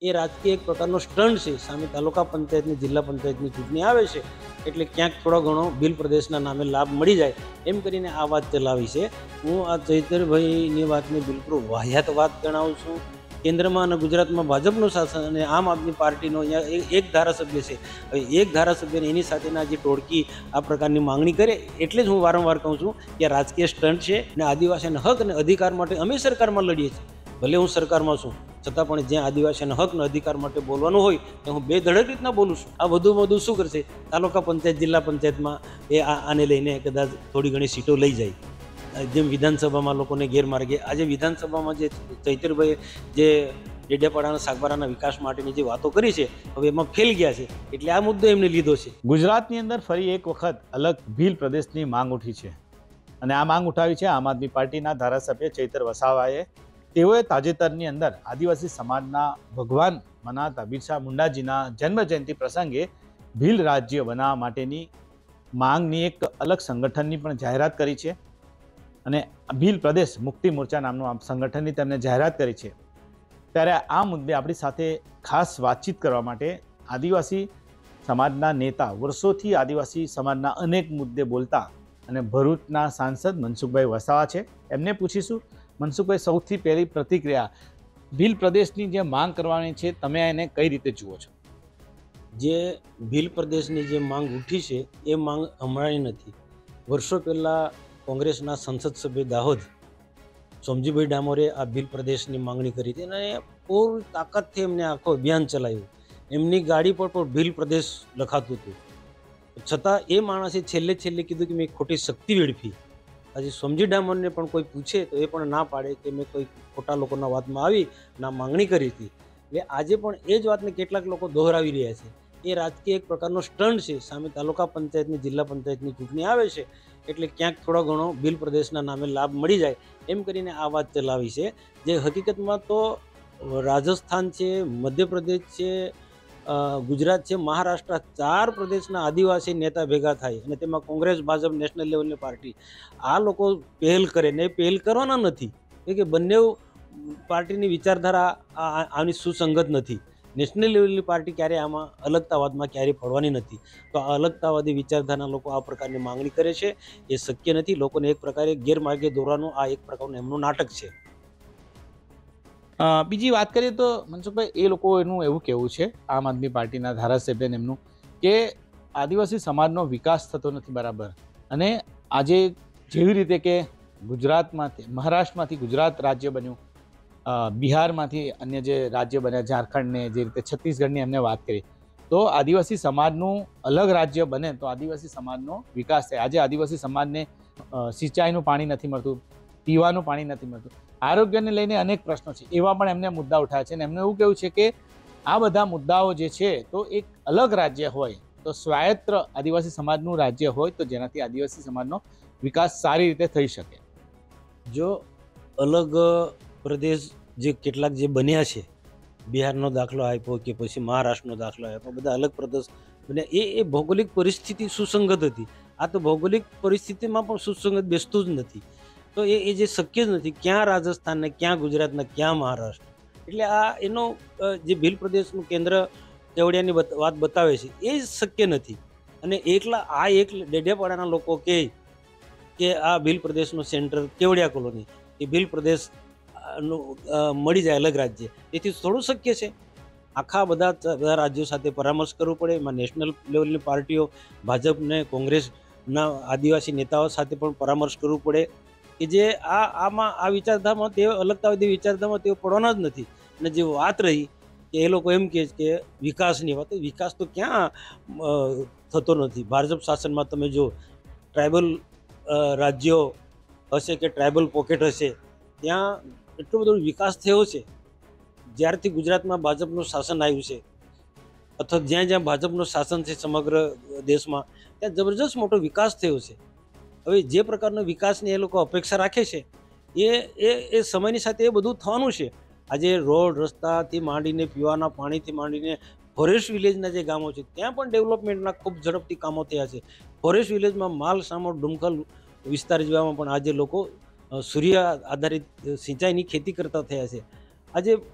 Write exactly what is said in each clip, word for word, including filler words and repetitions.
એ રાજકીય એક પ્રકારનો સ્ટન્ટ છે. સામે તાલુકા પંચાયતની જિલ્લા પંચાયતની ચૂંટણી આવે છે એટલે ક્યાંક થોડો ઘણો ભીલ પ્રદેશના નામે લાભ મળી જાય એમ કરીને આ વાત ચલાવી છે. હું આ ચૈતરભાઈની વાતને બિલકુલ વાહિયાત વાત ગણાવું છું. કેન્દ્રમાં અને ગુજરાતમાં ભાજપનું શાસન અને આમ આદમી પાર્ટીનો અહીંયા એક ધારાસભ્ય છે. હવે એક ધારાસભ્યને એની સાથેના જે ટોળકી આ પ્રકારની માંગણી કરે એટલે જ હું વારંવાર કહું છું કે રાજકીય સ્ટન્ટ છે અને આદિવાસીના હક અને અધિકાર માટે અમે સરકારમાં લડીએ છીએ. ભલે હું સરકારમાં છું છતાં પણ જ્યાં આદિવાસીના હક અને અધિકાર માટે બોલવાનું હોય તો હું બે ધડક રીતના બોલું છું. આ વધુ વધુ શું કરશે, તાલુકા પંચાયત જિલ્લા પંચાયતમાં એ આને લઈને કદાચ થોડી ઘણી સીટો લઈ જાય, જેમ વિધાનસભામાં લોકોને ગેરમાર્ગે. આજે વિધાનસભામાં જે ચૈતરભાઈ જે ડેડિયાપાડાના સાગબારાના વિકાસ માટેની જે વાતો કરી છે હવે એમાં ફેલ ગયા છે એટલે આ મુદ્દો એમને લીધો છે. ગુજરાતની અંદર ફરી એક વખત અલગ ભીલ પ્રદેશની માંગ ઉઠી છે અને આ માંગ ઉઠાવી છે આમ આદમી પાર્ટીના ધારાસભ્ય ચૈતર વસાવાએ. તેઓએ તાજેતરની અંદર આદિવાસી સમાજના ભગવાન મનાતા બિરસા મુંડાજીના જન્મ જયંતિ પ્રસંગે ભીલ રાજ્ય બનાવવા માટેની માંગની એક અલગ સંગઠનની પણ જાહેરાત કરી છે અને ભીલ પ્રદેશ મુક્તિ મોરચા નામનું આ સંગઠનની તેમને જાહેરાત કરી છે. ત્યારે આ મુદ્દે આપણી સાથે ખાસ વાતચીત કરવા માટે આદિવાસી સમાજના નેતા, વર્ષોથી આદિવાસી સમાજના અનેક મુદ્દે બોલતા અને ભરૂચના સાંસદ મનસુખભાઈ વસાવા છે. એમને પૂછીશું, મનસુખભાઈ, સૌથી પહેલી પ્રતિક્રિયા, ભીલ પ્રદેશની જે માંગ કરવાની છે તમે એને કઈ રીતે જુઓ છો? જે ભીલ પ્રદેશની જે માંગ ઉઠી છે એ માંગ હમણાંની નથી. વર્ષો પહેલાં કોંગ્રેસના સંસદ સભ્ય દાહોદ સોમજીભાઈ ડામોરે આ ભીલ પ્રદેશની માંગણી કરી હતી અને પૂરી તાકાતથી એમને આખો અભિયાન ચલાવ્યું. એમની ગાડી પર પણ ભીલ પ્રદેશ લખાતું હતું, છતાં એ માણસે છેલ્લે છેલ્લે કીધું કે મેં ખોટી શક્તિ વેડફી. આજે સોમજી ડામોરને પણ કોઈ પૂછે તો એ પણ ના પાડે કે મેં કોઈ ખોટા લોકોના વાતમાં આવી ના માંગણી કરી હતી. એટલે આજે પણ એ જ વાતને કેટલાક લોકો દોહરાવી રહ્યા છે. એ રાજકીય એક પ્રકારનો સ્ટન્ટ છે. સામે તાલુકા પંચાયતની જિલ્લા પંચાયતની ચૂંટણી આવે છે એટલે ક્યાંક થોડો ઘણો ભીલ પ્રદેશના નામે લાભ મળી જાય એમ કરીને આ વાત ચલાવી છે. જે હકીકતમાં તો રાજસ્થાન છે, મધ્યપ્રદેશ છે, ગુજરાત છે, મહારાષ્ટ્ર, ચાર પ્રદેશના આદિવાસી નેતા ભેગા થાય અને તેમાં કોંગ્રેસ, ભાજપ, નેશનલ લેવલની પાર્ટી આ લોકો પહેલ કરે ને પહેલ કરવાના નથી કે બંને પાર્ટીની વિચારધારા આની સુસંગત નથી. નેશનલ લેવલની પાર્ટી ક્યારે આમાં અલગતાવાદમાં ક્યારેય પડવાની નથી. તો આ અલગતાવાદી વિચારધારાના લોકો આ પ્રકારની માંગણી કરે છે એ શક્ય નથી. લોકોને એક પ્રકારે ગેરમાર્ગે દોરવાનું આ એક પ્રકારનું એમનું નાટક છે. બીજી વાત કરીએ તો મનસુખભાઈ, એ લોકો એનું એવું કહેવું છે, આમ આદમી પાર્ટીના ધારાસભ્યને એમનું, કે આદિવાસી સમાજનો વિકાસ થતો નથી બરાબર. અને આજે જેવી રીતે કે ગુજરાતમાંથી, મહારાષ્ટ્રમાંથી ગુજરાત રાજ્ય બન્યું, બિહારમાંથી અન્ય જે રાજ્ય બન્યા, ઝારખંડને, જે રીતે છત્તીસગઢની એમને વાત કરી, તો આદિવાસી સમાજનું અલગ રાજ્ય બને તો આદિવાસી સમાજનો વિકાસ થાય. આજે આદિવાસી સમાજને સિંચાઈનું પાણી નથી મળતું, પીવાનું પાણી નથી મળતું, આરોગ્યને લઈને અનેક પ્રશ્નો છે. એવા પણ એમને મુદ્દા ઉઠાવ્યા છે અને એમને એવું કહેવું છે કે આ બધા મુદ્દાઓ જે છે તો એક અલગ રાજ્ય હોય તો સ્વાયત્ત આદિવાસી સમાજનું રાજ્ય હોય તો જેનાથી આદિવાસી સમાજનો વિકાસ સારી રીતે થઈ શકે. જો અલગ પ્રદેશ જે કેટલાક જે બન્યા છે, બિહારનો દાખલો આપ્યો કે પછી મહારાષ્ટ્રનો દાખલો આપ્યો, બધા અલગ પ્રદેશ બન્યા, એ એ ભૌગોલિક પરિસ્થિતિ સુસંગત હતી. આ તો ભૌગોલિક પરિસ્થિતિમાં પણ સુસંગત બેસતું જ નથી. તો એ એ જે શક્ય જ નથી. ક્યાં રાજસ્થાન ને ક્યાં ગુજરાત ને ક્યાં મહારાષ્ટ્ર. એટલે આ એનો જે ભીલ પ્રદેશનું કેન્દ્ર કેવડિયાની વાત બતાવે છે એ શક્ય નથી. અને એકલા આ એક ડેડિયાપાડાના લોકો કહે કે આ ભીલ પ્રદેશનું સેન્ટર કેવડિયા કોલોની, એ ભીલ પ્રદેશ મળી જાય અલગ રાજ્ય, તેથી થોડું શક્ય છે. આખા બધા બધા રાજ્યો સાથે પરામર્શ કરવું પડે. એમાં નેશનલ લેવલની પાર્ટીઓ, ભાજપ ને કોંગ્રેસના આદિવાસી નેતાઓ સાથે પણ પરામર્શ કરવું પડે કે જે આ આમાં આ વિચારધારામાં તેઓ અલગતાવાદી વિચારધારામાં તેઓ પડવાના જ નથી. અને જે વાત રહી કે એ લોકો એમ કહે કે વિકાસની વાત, વિકાસ તો ક્યાં થતો નથી. ભાજપ શાસનમાં તમે જો ટ્રાઇબલ રાજ્યો હશે કે ટ્રાઇબલ પોકેટ હશે ત્યાં એટલો બધો વિકાસ થયો છે. જ્યારથી ગુજરાતમાં ભાજપનું શાસન આવ્યું છે અથવા જ્યાં જ્યાં ભાજપનું શાસન છે સમગ્ર દેશમાં ત્યાં જબરજસ્ત મોટો વિકાસ થયો છે. હવે જે પ્રકારનો વિકાસની એ લોકો અપેક્ષા રાખે છે એ એ એ સમયની સાથે એ બધું થવાનું છે. આજે રોડ રસ્તાથી માંડીને પીવાના પાણીથી માંડીને ફોરેસ્ટ વિલેજના જે ગામો છે ત્યાં પણ ડેવલપમેન્ટના ખૂબ ઝડપથી કામો થયા છે. ફોરેસ્ટ વિલેજમાં માલ સામો ડુમખલ વિસ્તાર જેવામાં પણ આજે લોકો સૂર્ય આધારિત સિંચાઈની ખેતી કરતા થયા છે. આજે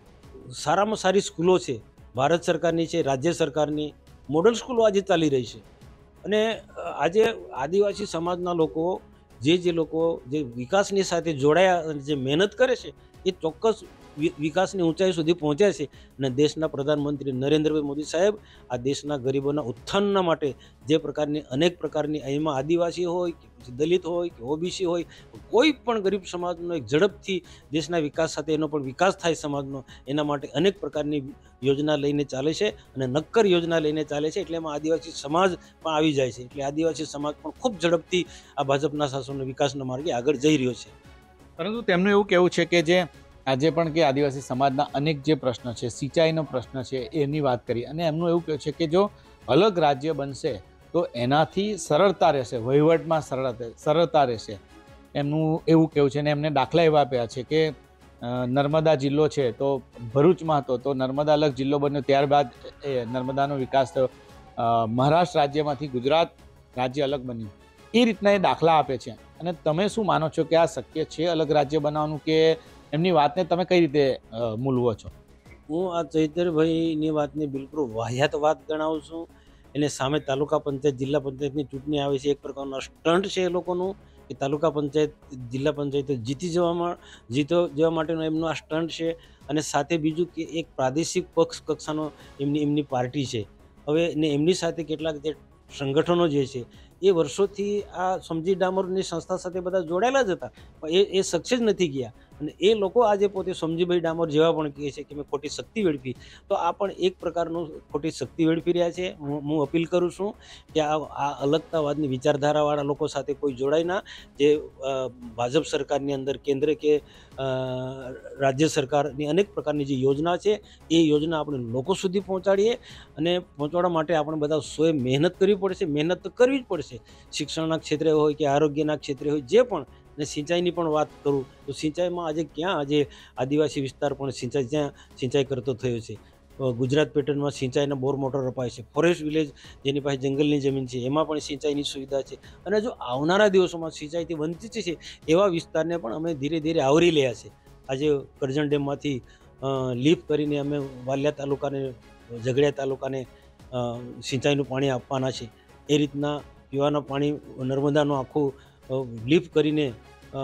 સારામાં સારી સ્કૂલો છે, ભારત સરકારની છે, રાજ્ય સરકારની મોડલ સ્કૂલો આજે ચાલી રહી છે. અને અ, આજે આદિવાસી સમાજના લોકો જે જે લોકો જે વિકાસની સાથે જોડાયા અને જે મહેનત કરે છે એ ચોક્કસ વિ- વિકાસની ઊંચાઈ સુધી પહોંચ્યા છે. અને દેશના પ્રધાનમંત્રી નરેન્દ્રભાઈ મોદી સાહેબ આ દેશના ગરીબોના ઉત્થાનના માટે જે પ્રકારની અનેક પ્રકારની એમાં આદિવાસી હોય કે પછી દલિત હોય કે ઓબીસી હોય, કોઈ પણ ગરીબ સમાજનો એક ઝડપથી દેશના વિકાસ સાથે એનો પણ વિકાસ થાય સમાજનો, એના માટે અનેક પ્રકારની યોજના લઈને ચાલે છે અને નક્કર યોજના લઈને ચાલે છે. એટલે એમાં આદિવાસી સમાજ પણ આવી જાય છે. એટલે આદિવાસી સમાજ પણ ખૂબ ઝડપથી આ ભાજપના શાસનનો વિકાસના માર્ગે આગળ જઈ રહ્યો છે. પરંતુ તેમનું એવું કહેવું છે કે જે આજે પણ કે આદિવાસી સમાજના અનેક જે પ્રશ્ન છે, સિંચાઈનો પ્રશ્ન છે, એની વાત કરી અને એમનું એવું કહેવું છે કે જો અલગ રાજ્ય બનશે તો એનાથી સરળતા રહેશે, વહીવટમાં સરળતા સરળતા રહેશે. એમનું એવું કહેવું છે અને એમને દાખલા એવા આપ્યા છે કે અ, નર્મદા જિલ્લો છે તો ભરૂચમાં હતો, તો નર્મદા અલગ જિલ્લો બન્યો, ત્યારબાદ એ નર્મદાનો વિકાસ થયો. અ, મહારાષ્ટ્ર રાજ્યમાંથી ગુજરાત રાજ્ય અલગ બન્યું. એ રીતના એ દાખલા આપે છે. અને તમે શું માનો છો કે આ શક્ય છે અલગ રાજ્ય બનાવવાનું, કે એમની વાતને તમે કઈ રીતે અ, મૂલવો છો? હું આ ચૈતરભાઈની વાતને બિલકુલ વાહિયાત વાત ગણાવું છું. એને સામે તાલુકા પંચાયત, જિલ્લા પંચાયતની ચૂંટણી આવે છે, એક પ્રકારનો સ્ટન્ટ છે એ લોકોનું કે તાલુકા પંચાયત, જિલ્લા પંચાયત જીતી જવામાં જીતો જવા માટેનો એમનો આ સ્ટન્ટ છે. અને સાથે બીજું કે એક પ્રાદેશિક પક્ષ કક્ષાનો એમની એમની પાર્ટી છે. હવે ને એમની સાથે કેટલાક જે સંગઠનો જે છે એ વર્ષોથી આ સમજી ડામોરની સંસ્થા સાથે બધા જોડાયેલા જ હતા, પણ એ એ સક્સેસ નથી ગયા. અને એ લોકો આજે પોતે સમજીભાઈ ડામોર જેવા પણ કહે છે કે મેં ખોટી શક્તિ વેડફી. તો આ પણ એક પ્રકારનું ખોટી શક્તિ વેડફી રહ્યા છે. હું હું અપીલ કરું છું કે આ આ અલગતાવાદની વિચારધારાવાળા લોકો સાથે કોઈ જોડાય ના. જે અ, ભાજપ સરકારની અંદર કેન્દ્ર કે અ, રાજ્ય સરકારની અનેક પ્રકારની જે યોજના છે એ યોજના આપણે લોકો સુધી પહોંચાડીએ. અને પહોંચાડવા માટે આપણે બધા સોએ મહેનત કરવી પડશે. મહેનત તો કરવી જ પડશે, શિક્ષણના ક્ષેત્રે હોય કે આરોગ્યના ક્ષેત્રે હોય, જે પણ. અને સિંચાઈની પણ વાત કરું તો સિંચાઈમાં આજે ક્યાં આજે આદિવાસી વિસ્તાર પણ સિંચાઈ જ્યાં સિંચાઈ કરતો થયો છે. અ, ગુજરાત પેટર્નમાં સિંચાઈના બોર મોટર અપાય છે. ફોરેસ્ટ વિલેજ જેની પાસે જંગલની જમીન છે એમાં પણ સિંચાઈની સુવિધા છે. અને જો આવનારા દિવસોમાં સિંચાઈથી વંચિત છે એવા વિસ્તારને પણ અમે ધીરે ધીરે આવરી રહ્યા છે. આજે કરજણ ડેમમાંથી અ, લીફ કરીને અમે વાલિયા તાલુકાને, ઝઘડિયા તાલુકાને અ, સિંચાઈનું પાણી આપવાના છે. એ રીતના પીવાના પાણી નર્મદાનું આખું અ, લીફ કરીને અ,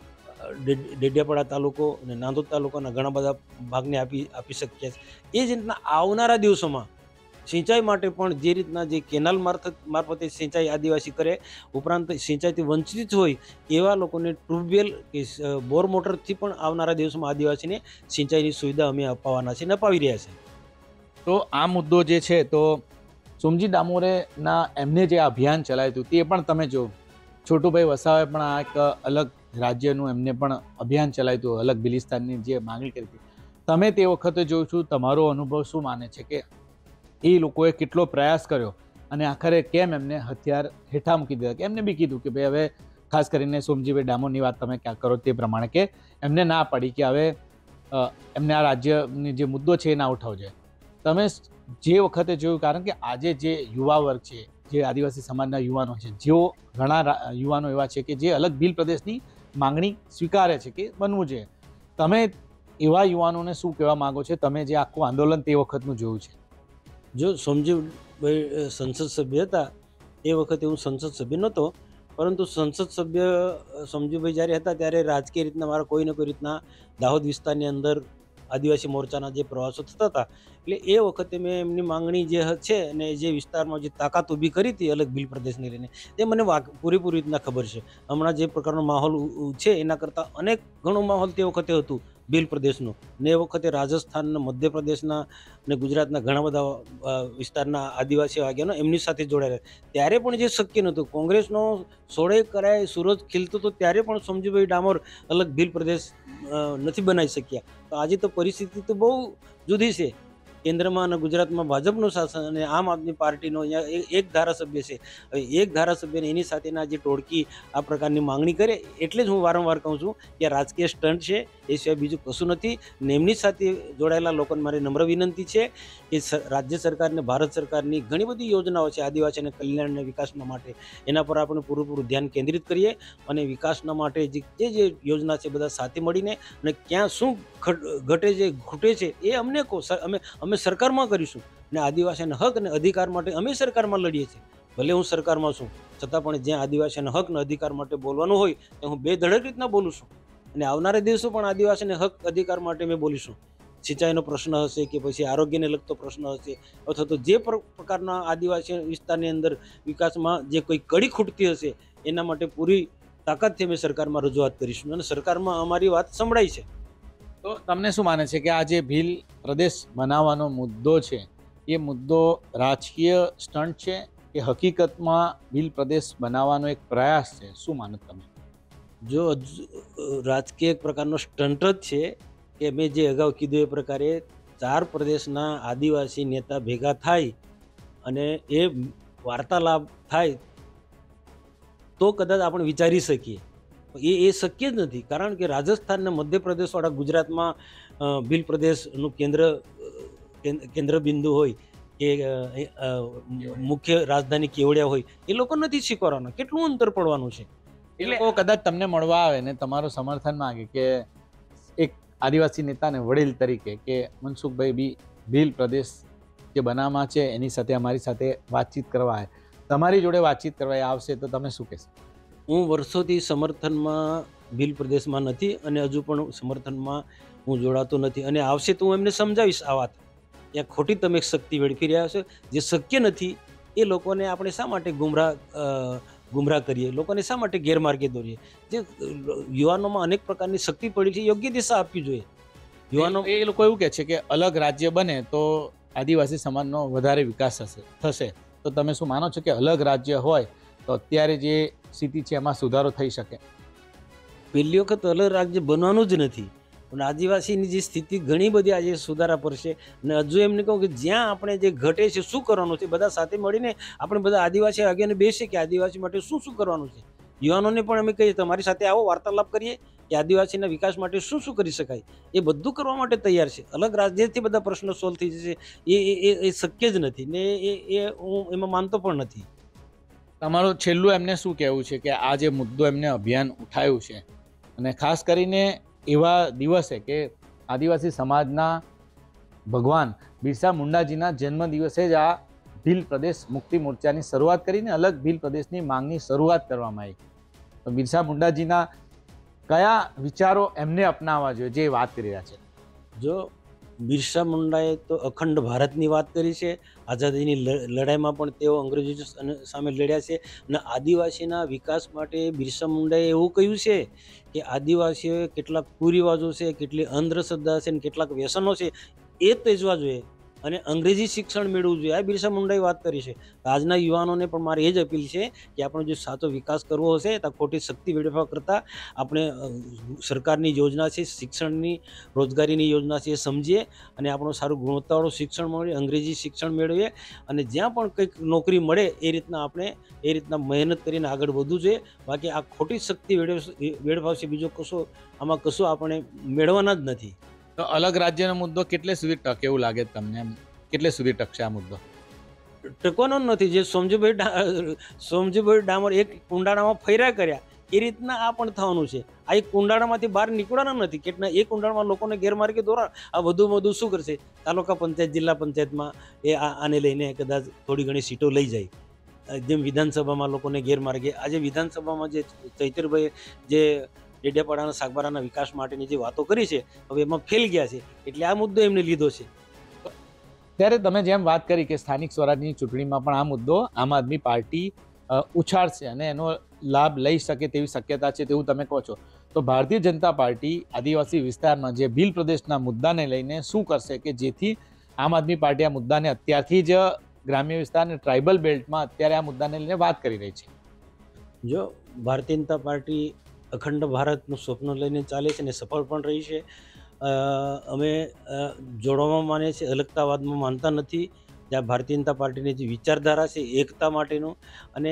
ડે- ડેડિયાપાડા તાલુકો અને નાંદોદ તાલુકાના ઘણા બધા ભાગને આપી આપી શક્યા છે. એ જ રીતના આવનારા દિવસોમાં સિંચાઈ માટે પણ જે રીતના જે કેનાલ મારફત મારફતે સિંચાઈ આદિવાસી કરે, ઉપરાંત સિંચાઈથી વંચિત હોય એવા લોકોને ટ્યુબવેલ કે સ- બોર મોટરથી પણ આવનારા દિવસોમાં આદિવાસીને સિંચાઈની સુવિધા અમે અપાવવાના છે અને અપાવી રહ્યા છે. તો આ મુદ્દો જે છે તો સોમજી ડામોરેના એમને જે આ અભિયાન ચલાવ્યું હતું તે પણ તમે જો, છોટુભાઈ વસાવાએ પણ આ એક અલગ રાજ્યનું એમને પણ અભિયાન ચલાવ્યું હતું, અલગ બિલિસ્તાનની જે માંગણી કરી હતી. તમે તે વખતે જોયું છું, તમારો અનુભવ શું માને છે કે એ લોકોએ કેટલો પ્રયાસ કર્યો અને આખરે કેમ એમને હથિયાર હેઠા મૂકી દીધા? કે એમને બી કીધું કે ભાઈ હવે ખાસ કરીને સોમજીભાઈ ડામોરની વાત તમે ક્યાં કરો તે પ્રમાણે કે એમને ના પાડી કે હવે અ, એમને આ રાજ્યની જે મુદ્દો છે એ ના ઉઠાવજો. તમે જે વખતે જોયું, કારણ કે આજે જે યુવા વર્ગ છે, જે આદિવાસી સમાજના યુવાનો છે, જેઓ ઘણા રા- યુવાનો એવા છે કે જે અલગ ભીલ પ્રદેશની માંગણી સ્વીકારે છે કે બનવું જોઈએ. તમે એવા યુવાનોને શું કહેવા માંગો છો? તમે જે આખું આંદોલન તે વખતનું જોયું છે. જો સોમજીભાઈ અ, સંસદ સભ્ય હતા એ વખતે હું સંસદ સભ્ય નહોતો, પરંતુ સંસદ સભ્ય અ, સમજુભાઈ જ્યારે હતા ત્યારે રાજકીય રીતના મારા કોઈ ને કોઈ રીતના દાહોદ વિસ્તારની અંદર આદિવાસી મોરચાના જે પ્રવાસો થતા હતા, એટલે એ વખતે મેં એમની માંગણી જે હ- છે અને જે વિસ્તારમાં જે તાકાત ઊભી કરી હતી અલગ ભીલ પ્રદેશને લઈને, તે મને વાક પૂરેપૂરી રીતના ખબર છે. હમણાં જે પ્રકારનો માહોલ ઉ- ઉ છે એના કરતાં અનેક ઘણો માહોલ તે વખતે હતું ભીલ પ્રદેશનું. ને એ વખતે રાજસ્થાન, મધ્યપ્રદેશના અને ગુજરાતના ઘણા બધા અ, વિસ્તારના આદિવાસી આગેવાનો એમની સાથે જોડાયેલા. ત્યારે પણ જે શક્ય નહોતું, કોંગ્રેસનો સોળે કરાય સૂરજ ખીલતો હતો ત્યારે પણ સમજીભાઈ ડામોર અલગ ભીલ પ્રદેશ અ, નથી બનાવી શક્યા. તો આજે તો પરિસ્થિતિ તો બહુ જુદી છે. કેન્દ્રમાં અને ગુજરાતમાં ભાજપનું શાસન અને આમ આદમી પાર્ટીનો અહીંયા એ- એક ધારાસભ્ય છે. હવે એક ધારાસભ્યને એની સાથેના જે ટોળકી આ પ્રકારની માંગણી કરે, એટલે જ હું વારંવાર કહું છું કે આ રાજકીય સ્ટન્ટ છે, એ સિવાય બીજું કશું નથી. ને એમની સાથે જોડાયેલા લોકોને મારી નમ્ર વિનંતી છે કે સ- રાજ્ય સરકારને ભારત સરકારની ઘણી બધી યોજનાઓ છે આદિવાસીના કલ્યાણ અને વિકાસના માટે, એના પર આપણે પૂરેપૂરું ધ્યાન કેન્દ્રિત કરીએ અને વિકાસના માટે જે જે જે યોજના છે બધા સાથે મળીને, અને ક્યાં શું ઘટ- ઘટે છે ખૂટે છે એ અમને કહો. સર- અમે અમે સરકારમાં કરીશું, ને આદિવાસીના હક અને અધિકાર માટે અમે સરકારમાં લડીએ છીએ. ભલે હું સરકારમાં છું, છતાં પણ જ્યાં આદિવાસીના હક અને અધિકાર માટે બોલવાનું હોય ત્યાં હું બે ધડક રીતના બોલું છું. અને આવનારા દિવસો પણ આદિવાસીને હક અધિકાર માટે મેં બોલીશું. સિંચાઈનો પ્રશ્ન હશે કે પછી આરોગ્યને લગતો પ્રશ્ન હશે, અથવા તો જે પ્ર- પ્રકારના આદિવાસી વિસ્તારની અંદર વિકાસમાં જે કોઈ કડી ખૂટતી હશે, એના માટે પૂરી તાકાતથી અમે સરકારમાં રજૂઆત કરીશું અને સરકારમાં અમારી વાત સંભળાય છે. તો તમને શું માને છે કે આ જે ભીલ પ્રદેશ બનાવવાનો મુદ્દો છે એ મુદ્દો રાજકીય સ્ટન્ટ છે કે હકીકતમાં ભીલ પ્રદેશ બનાવવાનો એક પ્રયાસ છે? શું માનો તમે? જો હજુ, અ, રાજકીય એક પ્રકારનો સ્ટન્ટ જ છે કે મેં જે અગાઉ કીધું એ પ્રકારે ચાર પ્રદેશના આદિવાસી નેતા ભેગા થાય અને એ વાર્તાલાપ થાય તો કદાચ આપણે વિચારી શકીએ. એ એ શક્ય જ નથી, કારણ કે રાજસ્થાન અને મધ્યપ્રદેશવાળા ગુજરાતમાં અ, ભીલ પ્રદેશનું કેન્દ્ર અ, કેન્દ્ર કેન્દ્ર બિંદુ હોય કે અ, એ, અ, મુખ્ય રાજધાની કેવડિયા હોય, એ લોકો નથી સ્વીકારવાના. કેટલું અંતર પડવાનું છે. એ લોકો કદાચ તમને મળવા આવે ને તમારું સમર્થન માંગે કે એક આદિવાસી નેતાને વડીલ તરીકે કે મનસુખભાઈ બી ભીલ પ્રદેશ જે બનાવવામાં છે એની સાથે અમારી સાથે વાતચીત કરવા આવે, તમારી જોડે વાતચીત કરવા એ આવશે તો તમે શું કહેશો? હું વર્ષોથી સમર્થનમાં ભીલ પ્રદેશમાં નથી અને હજુ પણ સમર્થનમાં હું જોડાતો નથી, અને આવશે તો હું એમને સમજાવીશ આ વાત. ત્યાં ખોટી તમે શક્તિ વેડફી રહ્યા છો. જે શક્ય નથી એ લોકોને આપણે શા માટે ગુમરાહ અ, ગુમરાહ કરીએ, લોકોને શા માટે ગેરમાર્ગે દોરીએ? જે અ, યુવાનોમાં અનેક પ્રકારની શક્તિ પડી છે, યોગ્ય દિશા આપવી જોઈએ યુવાનો. એ લોકો એવું કહે છે કે અલગ રાજ્ય બને તો આદિવાસી સમાજનો વધારે વિકાસ થશે થશે તો તમે શું માનો છો કે અલગ રાજ્ય હોય તો અત્યારે જે સ્થિતિ છે એમાં સુધારો થઈ શકે? પહેલી વખત અલગ રાજ્ય બનવાનું જ નથી, પણ આદિવાસીની જે સ્થિતિ ઘણી બધી આજે સુધારા પર છે. અને હજુ એમને કહું કે જ્યાં આપણે જે ઘટે છે શું કરવાનું છે, બધા સાથે મળીને આપણે બધા આદિવાસી આગળ બેસીએ કે આદિવાસી માટે શું શું કરવાનું છે. યુવાનોને પણ અમે કહીએ તમારી સાથે આવો વાર્તાલાપ કરીએ કે આદિવાસીના વિકાસ માટે શું શું કરી શકાય. એ બધું કરવા માટે તૈયાર છે. અલગ રાજ્યથી બધા પ્રશ્નો સોલ્વ થઈ જશે એ એ એ- એ શક્ય જ નથી, ને એ એ હું એમાં માનતો પણ નથી. તમારું છેલ્લું એમને શું કહેવું છે કે આ જે મુદ્દો એમને અભિયાન ઉઠાવ્યું છે, અને ખાસ કરીને એવા દિવસે કે આદિવાસી સમાજના ભગવાન બિરસા મુંડાજીના જન્મ દિવસે જ આ ભીલ પ્રદેશ મુક્તિ મોરચાની શરૂઆત કરીને અલગ ભીલ પ્રદેશની માંગની શરૂઆત કરવામાં આવી. તો બિરસા મુંડાજીના કયા વિચારો એમને અપનાવવા જોઈએ જે વાત કરી રહ્યા છે? જો બિરસા મુંડાએ તો અખંડ ભારતની વાત કરી છે. આઝાદીની લ- લડાઈમાં પણ તેઓ અંગ્રેજો સામે- સામે લડ્યા છે. અને આદિવાસીના વિકાસ માટે બિરસા મુંડાએ એવું કહ્યું છે કે આદિવાસીઓ કેટલાક કુરિવાજો છે, કેટલી અંધશ્રદ્ધા છે, ને કેટલાક વ્યસનો છે, એ તેજવા જોઈએ અને અંગ્રેજી શિક્ષણ મેળવવું જોઈએ. આ બિરસા મુંડાએ વાત કરી છે. આજના યુવાનોને પણ મારી એ જ અપીલ છે કે આપણો જે સાચો વિકાસ કરવો હશે તો ખોટી શક્તિ વેડફવા કરતાં આપણે અ, સરકારની યોજના છે, શિક્ષણની રોજગારીની યોજના છે એ સમજીએ અને આપણું સારું ગુણવત્તાવાળું શિક્ષણ મળે, અંગ્રેજી શિક્ષણ મેળવીએ, અને જ્યાં પણ કંઈક નોકરી મળે એ રીતના આપણે એ રીતના મહેનત કરીને આગળ વધવું જોઈએ. બાકી આ ખોટી શક્તિ વેડફ વેડફાવશે, બીજો કશો આમાં કશું આપણે મેળવવાના જ નથી. તો અલગ રાજ્યનો મુદ્દો કેટલે સુધી ટકે એવું લાગે તમને? એમ કેટલે સુધી ટકશે આ મુદ્દો? ટકવાનો જ નથી. જે સોમજીભાઈ ડા- સોમજીભાઈ ડામોર એક કુંડાળામાં ફર્યા કર્યા એ રીતના આ પણ થવાનું છે. આ એક કુંડાળામાંથી બહાર નીકળવાના નથી. કેટલા એક કુંડાળામાં લોકોને ગેરમાર્ગે દોરા, આ વધુ વધુ શું કરશે? તાલુકા પંચાયત, જિલ્લા પંચાયતમાં એ આ આને લઈને કદાચ થોડી ઘણી સીટો લઈ જાય. અ, જેમ વિધાનસભામાં લોકોને ગેરમાર્ગે, આજે વિધાનસભામાં જે ચૈતરભાઈ જે ડેડિયાપાડાના સાગબારાના વિકાસ માટેની જે વાતો કરી છે, હવે એમાં ફેલ ગયા છે, એટલે આ મુદ્દો એમને લીધો છે. ત્યારે તમે જેમ વાત કરી કે સ્થાનિક સ્વરાજની ચૂંટણીમાં પણ આ મુદ્દો આમ આદમી પાર્ટી અ, ઉછાળશે અને એનો લાભ લઈ શકે તેવી શક્યતા છે તેવું તમે કહો છો. તો ભારતીય જનતા પાર્ટી આદિવાસી વિસ્તારમાં જે ભીલ પ્રદેશના મુદ્દાને લઈને શું કરશે કે જેથી આમ આદમી પાર્ટી આ મુદ્દાને અત્યારથી જ ગ્રામ્ય વિસ્તાર અને ટ્રાઇબલ બેલ્ટમાં અત્યારે આ મુદ્દાને લઈને વાત કરી રહી છે? જો ભારતીય જનતા પાર્ટી અખંડ ભારતનું સ્વપ્ન લઈને ચાલે છે અને સફળ પણ રહી છે. અ, અમે અ, જોડવામાં માનીએ છીએ, અલગતાવાદમાં માનતા નથી. જ્યાં ભારતીય જનતા પાર્ટીની જે વિચારધારા છે એકતા માટેનું, અને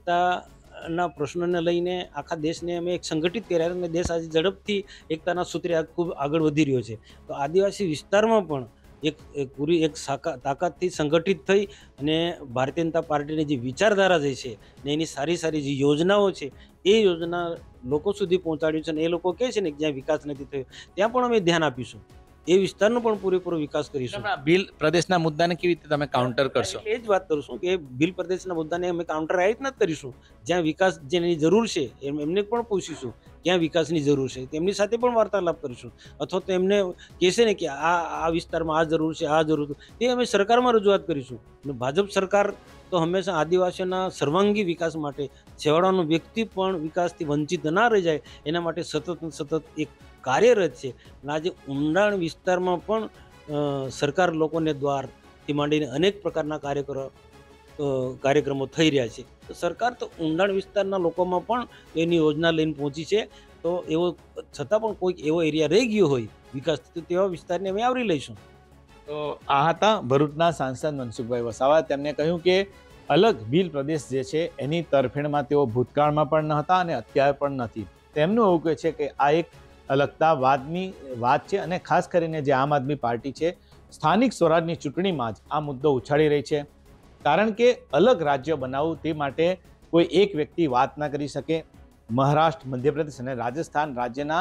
એકતાના પ્રશ્નોને લઈને આખા દેશને અમે એક સંગઠિત કર્યા અને દેશ આજે ઝડપથી એકતાના સૂત્રે આ ખૂબ આગળ વધી રહ્યો છે. તો આદિવાસી વિસ્તારમાં પણ એક એક પૂરી એક સાકા તાકાતથી સંગઠિત થઈ અને ભારતીય જનતા પાર્ટીની જે વિચારધારા જે છે ને એની સારી સારી જે યોજનાઓ છે એ યોજના લોકો સુધી પહોંચાડ્યું છે. અને એ લોકો કહે છે ને કે જ્યાં વિકાસ નથી થયો ત્યાં પણ અમે ધ્યાન આપીશું, એ વિસ્તારનો પણ પૂરેપૂરો વિકાસ કરીશું. હમણાં ભીલ પ્રદેશના મુદ્દાને કેવી રીતે તમે કાઉન્ટર કરશો? એ જ વાત કરું છું કે ભીલ પ્રદેશના મુદ્દાને અમે કાઉન્ટર આ રીતના જ કરીશું. જ્યાં વિકાસ જેની જરૂર છે એમ એમને પણ પૂછીશું ક્યાં વિકાસની જરૂર છે, તેમની સાથે પણ વાર્તાલાપ કરીશું. અથવા તો એમને કહેશે ને કે આ આ વિસ્તારમાં આ જરૂર છે, આ જરૂર છે, તે અમે સરકારમાં રજૂઆત કરીશું. અને ભાજપ સરકાર તો હંમેશા આદિવાસીઓના સર્વાંગી વિકાસ માટે, છેવાડાનો વ્યક્તિ પણ વિકાસથી વંચિત ના રહી જાય એના માટે સતત ને સતત એક કાર્યરત છે. અને આજે ઊંડાણ વિસ્તારમાં પણ અ, સરકાર લોકોને દ્વારથી માંડીને અનેક પ્રકારના કાર્યક્રમો અ, કાર્યક્રમો થઈ રહ્યા છે. તો સરકાર તો ઊંડાણ વિસ્તારના લોકોમાં પણ એની યોજના લઈને પહોંચી છે. તો એવો છતાં પણ કોઈક એવો એરિયા રહી ગયો હોય વિકાસ, તો તેવા વિસ્તારને અમે આવરી લઈશું. તો આ હતા ભરૂચના સાંસદ મનસુખભાઈ વસાવા. તેમણે કહ્યું કે અલગ ભીલ પ્રદેશ જે છે એની તરફેણમાં તેઓ ભૂતકાળમાં પણ ન હતા અને અત્યારે પણ નથી. તેમનું એવું કહે છે કે આ એક અલગતાવાદની વાત છે અને ખાસ કરીને જે આમ આદમી પાર્ટી છે સ્થાનિક સ્વરાજની ચૂંટણીમાં જ આ મુદ્દો ઉછાળી રહી છે. કારણ કે અલગ રાજ્ય બનાવવું તે માટે કોઈ એક વ્યક્તિ વાત ના કરી શકે. મહારાષ્ટ્ર, મધ્યપ્રદેશ અને રાજસ્થાન રાજ્યના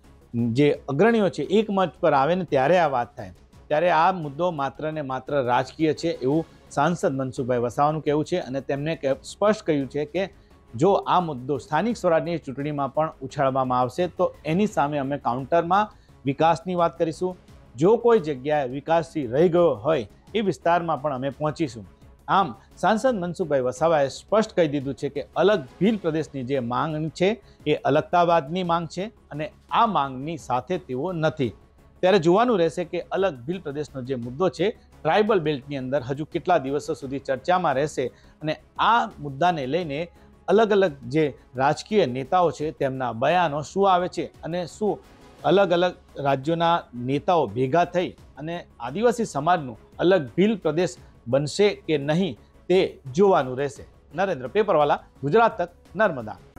જે અગ્રણીઓ છે એક મંચ પર આવે ને ત્યારે આ વાત થાય, ત્યારે આ મુદ્દો માત્ર ને માત્ર રાજકીય છે એવું સાંસદ મનસુખભાઈ વસાવાનું કહેવું છે. અને તેમણે સ્પષ્ટ કહ્યું છે કે જો આ મુદ્દો સ્થાનિક સ્વરાજની ચૂંટણીમાં પણ ઉછાળવામાં આવશે તો એની સામે અમે કાઉન્ટરમાં વિકાસની વાત કરીશું. જો કોઈ જગ્યાએ વિકાસથી રહી ગયો હોય એ વિસ્તારમાં પણ અમે પહોંચીશું. આમ સાંસદ મનસુખભાઈ વસાવાએ સ્પષ્ટ કહી દીધું છે કે અલગ ભીલ પ્રદેશની જે માંગ છે એ અલગતાવાદની માંગ છે અને આ માંગની સાથે તેઓ નથી. ત્યારે જોવાનું રહેશે કે અલગ ભીલ પ્રદેશનો જે મુદ્દો છે ટ્રાઇબલ બેલ્ટની અંદર હજુ કેટલા દિવસો સુધી ચર્ચામાં રહેશે અને આ મુદ્દાને લઈને અલગ અલગ જે રાજકીય નેતાઓ છે તેમના બયાનો શું આવે છે અને શું અલગ અલગ રાજ્યોના નેતાઓ ભેગા થઈ અને આદિવાસી સમાજનું અલગ ભીલ પ્રદેશ બનશે કે નહીં તે જોવાનું રહેશે. નરેન્દ્ર પેપરવાલા, ગુજરાત તક, નર્મદા.